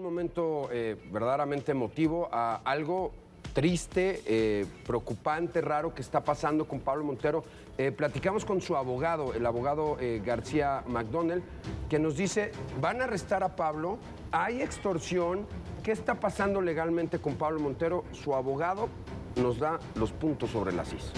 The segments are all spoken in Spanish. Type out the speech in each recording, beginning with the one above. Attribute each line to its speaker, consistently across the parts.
Speaker 1: momento verdaderamente emotivo, a algo triste, preocupante, raro que está pasando con Pablo Montero. Platicamos con su abogado, el abogado García McDonnell, que nos dice, van a arrestar a Pablo, hay extorsión, ¿qué está pasando legalmente con Pablo Montero? Su abogado nos da los puntos sobre las is.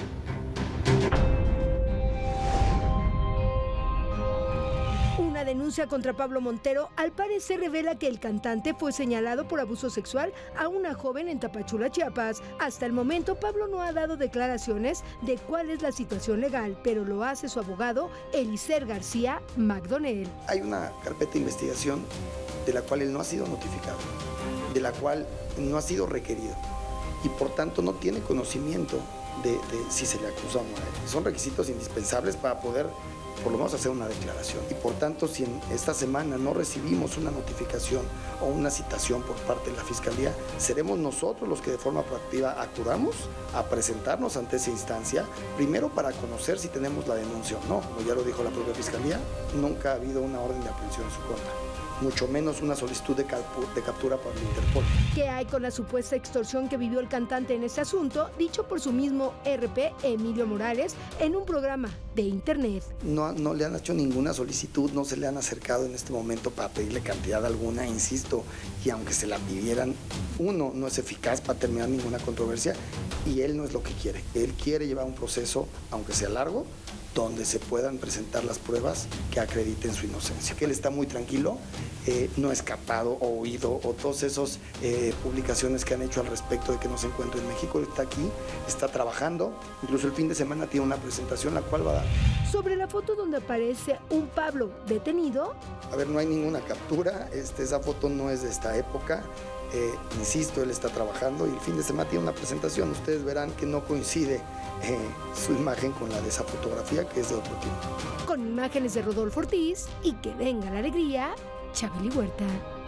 Speaker 2: Una denuncia contra Pablo Montero al parecer revela que el cantante fue señalado por abuso sexual a una joven en Tapachula, Chiapas. Hasta el momento, Pablo no ha dado declaraciones de cuál es la situación legal, pero lo hace su abogado, Eliezer García McDonnell.
Speaker 3: Hay una carpeta de investigación de la cual él no ha sido notificado, de la cual no ha sido requerido y por tanto no tiene conocimiento de si se le acusa o no. Son requisitos indispensables para poder por lo menos hacer una declaración. Y por tanto, si en esta semana no recibimos una notificación o una citación por parte de la Fiscalía, seremos nosotros los que de forma proactiva acudamos a presentarnos ante esa instancia, primero para conocer si tenemos la denuncia o no. Como ya lo dijo la propia Fiscalía, nunca ha habido una orden de aprehensión en su contra, mucho menos una solicitud de captura por el Interpol.
Speaker 2: ¿Qué hay con la supuesta extorsión que vivió el cantante en este asunto? Dicho por su mismo RP, Emilio Morales, en un programa de internet.
Speaker 3: No le han hecho ninguna solicitud, no se le han acercado en este momento para pedirle cantidad alguna, insisto, y aunque se la pidieran, uno, no es eficaz para terminar ninguna controversia y él no es lo que quiere. Él quiere llevar un proceso, aunque sea largo, donde se puedan presentar las pruebas que acrediten su inocencia. Que él está muy tranquilo, no ha escapado o huido, o todas esas publicaciones que han hecho al respecto de que no se encuentra en México. Él está aquí, está trabajando, incluso el fin de semana tiene una presentación la cual va a dar.
Speaker 2: Sobre la foto donde aparece un Pablo detenido.
Speaker 3: A ver, no hay ninguna captura, esa foto no es de esta época. Insisto, él está trabajando y el fin de semana tiene una presentación. Ustedes verán que no coincide su imagen con la de esa fotografía, que es de otro tipo.
Speaker 2: Con imágenes de Rodolfo Ortiz y que venga la alegría, Chabeli Huerta.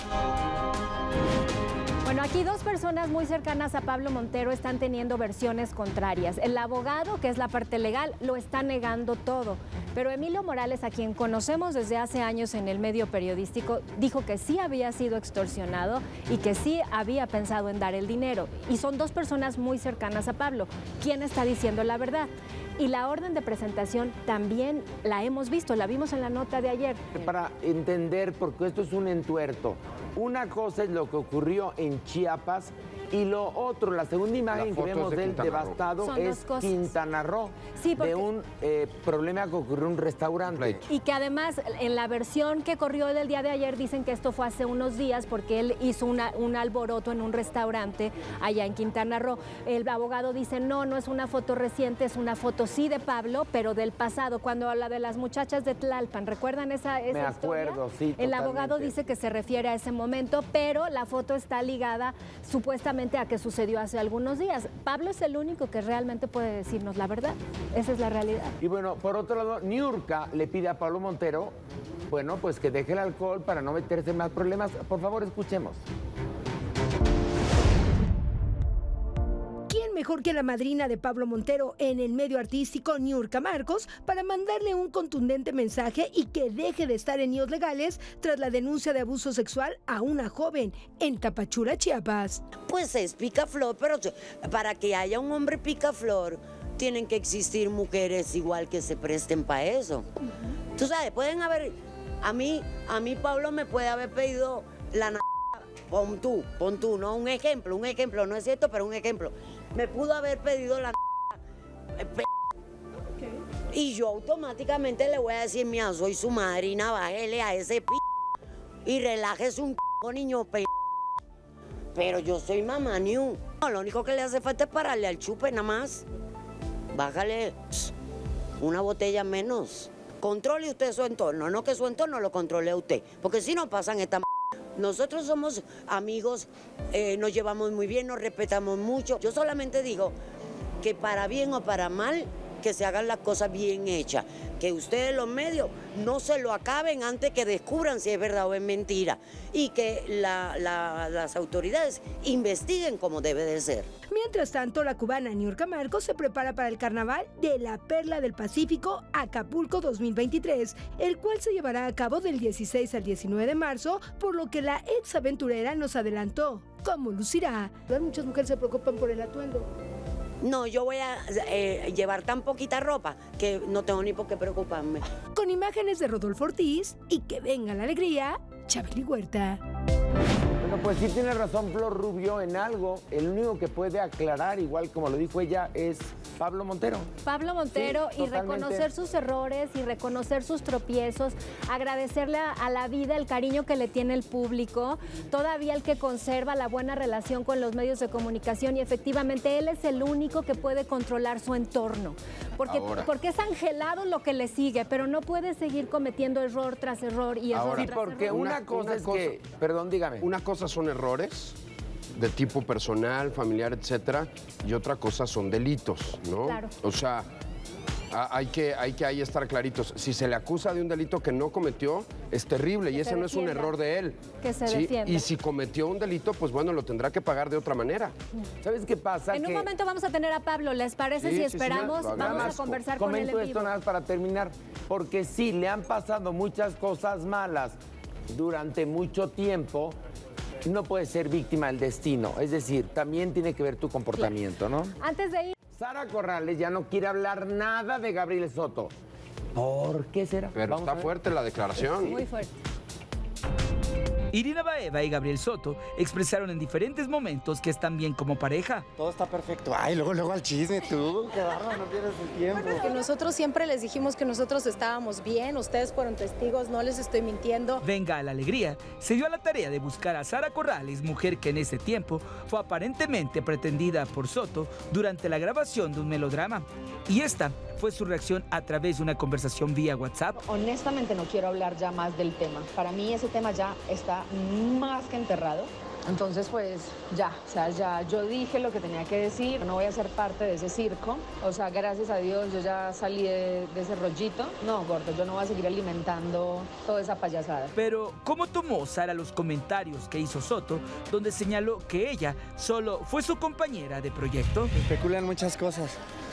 Speaker 4: Bueno, aquí dos personas muy cercanas a Pablo Montero están teniendo versiones contrarias. El abogado, que es la parte legal, lo está negando todo. Pero Emilio Morales, a quien conocemos desde hace años en el medio periodístico, dijo que sí había sido extorsionado y que sí había pensado en dar el dinero. Y son dos personas muy cercanas a Pablo. ¿Quién está diciendo la verdad? Y la orden de presentación también la hemos visto, la vimos en la nota de ayer.
Speaker 5: Para entender, porque esto es un entuerto, una cosa es lo que ocurrió en Chiapas y lo otro, la segunda imagen que vemos del devastado es Quintana Roo, sí, de un problema que ocurrió en un restaurante.
Speaker 4: Y que además en la versión que corrió del día de ayer dicen que esto fue hace unos días porque él hizo un alboroto en un restaurante allá en Quintana Roo. El abogado dice no, no es una foto reciente, es una foto sí de Pablo, pero del pasado, cuando habla de las muchachas de Tlalpan. ¿Recuerdan esa
Speaker 5: Me acuerdo,
Speaker 4: historia?
Speaker 5: Sí,
Speaker 4: el
Speaker 5: totalmente.
Speaker 4: abogado dice que se refiere a ese momento, pero la foto está ligada supuestamente a que sucedió hace algunos días. Pablo es el único que realmente puede decirnos la verdad. Esa es la realidad.
Speaker 5: Y bueno, por otro lado, Niurka le pide a Pablo Montero, bueno, pues que deje el alcohol para no meterse en más problemas. Por favor, escuchemos.
Speaker 2: Mejor que la madrina de Pablo Montero en el medio artístico, Niurka Marcos, para mandarle un contundente mensaje y que deje de estar en líos legales tras la denuncia de abuso sexual a una joven en Tapachula, Chiapas.
Speaker 6: Pues es picaflor, pero para que haya un hombre picaflor, tienen que existir mujeres igual que se presten para eso. Tú sabes, pueden haber, a mí Pablo me puede haber pedido la pon tú, ¿no? Un ejemplo, no es cierto, pero un ejemplo. Me pudo haber pedido la y yo automáticamente le voy a decir, mira, soy su madrina, bájele a ese y relájese un niño pero yo soy mamá New. No, lo único que le hace falta es pararle al chupe nada más. Bájale una botella menos. Controle usted su entorno, no que su entorno lo controle usted, porque si no pasan esta Nosotros somos amigos, nos llevamos muy bien, nos respetamos mucho. Yo solamente digo que para bien o para mal, que se hagan las cosas bien hechas, que ustedes los medios no se lo acaben antes que descubran si es verdad o es mentira y que las autoridades investiguen como debe de ser.
Speaker 2: Mientras tanto, la cubana Niurka Marcos se prepara para el carnaval de la Perla del Pacífico Acapulco 2023, el cual se llevará a cabo del 16 al 19 de marzo, por lo que la ex aventurera nos adelantó cómo lucirá. Muchas mujeres se preocupan por el atuendo.
Speaker 6: No, yo voy a llevar tan poquita ropa que no tengo ni por qué preocuparme.
Speaker 2: Con imágenes de Rodolfo Ortiz y que venga la alegría, Chabeli Huerta.
Speaker 5: Bueno, pues sí tiene razón Flor Rubio en algo. El único que puede aclarar, igual como lo dijo ella, es Pablo Montero.
Speaker 4: Pablo Montero,
Speaker 5: sí,
Speaker 4: y reconocer sus errores y reconocer sus tropiezos, agradecerle a la vida el cariño que le tiene el público, todavía el que conserva la buena relación con los medios de comunicación, y efectivamente él es el único que puede controlar su entorno, porque es angelado lo que le sigue, pero no puede seguir cometiendo error tras error y error tras
Speaker 5: porque
Speaker 4: error.
Speaker 5: una cosa es que, perdón, dígame.
Speaker 1: Una cosa son errores de tipo personal, familiar, etcétera, y otra cosa son delitos, ¿no?
Speaker 4: Claro.
Speaker 1: O sea, hay que ahí estar claritos. Si se le acusa de un delito que no cometió, es terrible y ese no es un error de él.
Speaker 4: Que se defienda.
Speaker 1: Y si cometió un delito, pues bueno, lo tendrá que pagar de otra manera.
Speaker 5: ¿Sabes qué pasa?
Speaker 4: En un momento vamos a tener a Pablo, ¿les parece si esperamos? Vamos a conversar con él en
Speaker 5: vivo. Comento esto nada más para terminar, porque sí, le han pasado muchas cosas malas durante mucho tiempo. No puedes ser víctima del destino, es decir, también tiene que ver tu comportamiento, ¿no?
Speaker 4: Antes de ir...
Speaker 5: Sara Corrales ya no quiere hablar nada de Gabriel Soto. ¿Por qué será?
Speaker 1: Pero está fuerte la declaración.
Speaker 4: Muy fuerte.
Speaker 7: Irina Baeva y Gabriel Soto expresaron en diferentes momentos que están bien como pareja.
Speaker 8: Todo está perfecto. Ay, luego al chisme, tú. Qué bárbaro, no pierdes el tiempo.
Speaker 9: Que nosotros siempre les dijimos que nosotros estábamos bien, ustedes fueron testigos, no les estoy mintiendo.
Speaker 7: Venga a la Alegría se dio a la tarea de buscar a Sara Corrales, mujer que en ese tiempo fue aparentemente pretendida por Soto durante la grabación de un melodrama. Y esta fue su reacción a través de una conversación vía WhatsApp.
Speaker 10: Honestamente no quiero hablar ya más del tema. Para mí ese tema ya está más que enterrado. Entonces pues ya yo dije lo que tenía que decir. No voy a ser parte de ese circo. O sea, gracias a Dios yo ya salí de ese rollito. No, gordo, yo no voy a seguir alimentando toda esa payasada.
Speaker 7: Pero ¿cómo tomó Sara los comentarios que hizo Soto, donde señaló que ella solo fue su compañera de proyecto?
Speaker 8: Especulan muchas cosas.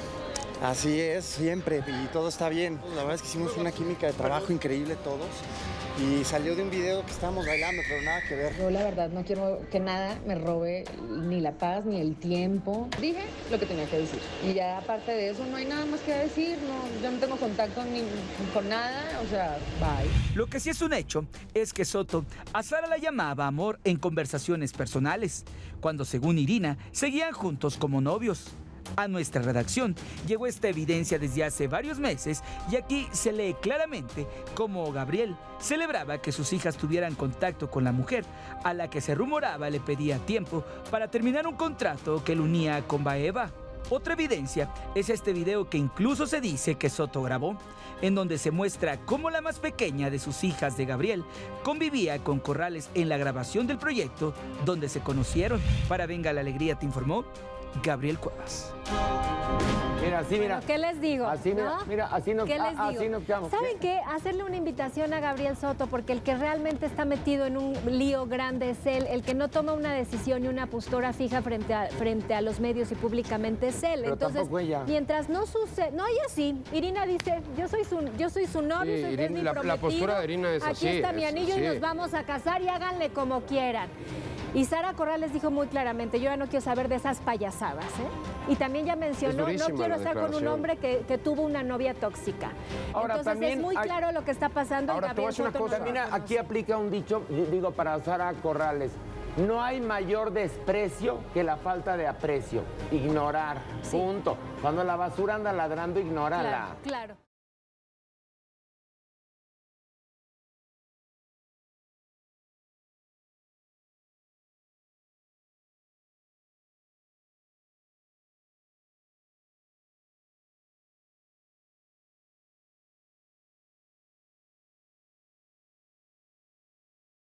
Speaker 8: Así es, siempre, y todo está bien. La verdad es que hicimos una química de trabajo increíble todos. Y salió de un video que estábamos bailando, pero nada que ver.
Speaker 10: Yo la verdad no quiero que nada me robe ni la paz ni el tiempo. Dije lo que tenía que decir. Y ya aparte de eso no hay nada más que decir. No, yo no tengo contacto ni con nada, o sea, bye.
Speaker 7: Lo que sí es un hecho es que Soto a Sara la llamaba amor en conversaciones personales, cuando según Irina seguían juntos como novios. A nuestra redacción llegó esta evidencia desde hace varios meses y aquí se lee claramente cómo Gabriel celebraba que sus hijas tuvieran contacto con la mujer a la que se rumoraba le pedía tiempo para terminar un contrato que lo unía con Baeva. Otra evidencia es este video que incluso se dice que Soto grabó, en donde se muestra cómo la más pequeña de sus hijas de Gabriel convivía con Corrales en la grabación del proyecto donde se conocieron. Para Venga la Alegría te informó Gabriel Cuevas.
Speaker 5: Mira, así, mira.
Speaker 4: Bueno, ¿qué les digo?
Speaker 5: Así,
Speaker 4: ¿no?
Speaker 5: mira, así nos quedamos.
Speaker 4: ¿Saben qué? Hacerle una invitación a Gabriel Soto, porque el que realmente está metido en un lío grande es él, el que no toma una decisión y una postura fija frente a los medios y públicamente es él.
Speaker 5: Pero
Speaker 4: entonces,
Speaker 5: ella.
Speaker 4: Mientras no sucede... No, ella sí. Irina dice, yo soy su novio,
Speaker 1: sí,
Speaker 4: soy
Speaker 1: Irina,
Speaker 4: mi prometido.
Speaker 1: la postura de Irina es así.
Speaker 4: Aquí está mi anillo y
Speaker 1: sí.
Speaker 4: nos vamos a casar y háganle como quieran. Y Sara Corrales dijo muy claramente, yo ya no quiero saber de esas payasadas, ¿eh? Y también ya mencionó, no quiero estar con un hombre que tuvo una novia tóxica.
Speaker 5: Ahora,
Speaker 4: entonces
Speaker 5: también
Speaker 4: es muy claro lo que está pasando.
Speaker 1: Ahora, te voy a decir una cosa.
Speaker 5: Mira, aquí aplica un dicho, digo, para Sara Corrales. No hay mayor desprecio que la falta de aprecio. Ignorar, punto. Cuando la basura anda ladrando, ignórala.
Speaker 4: Claro.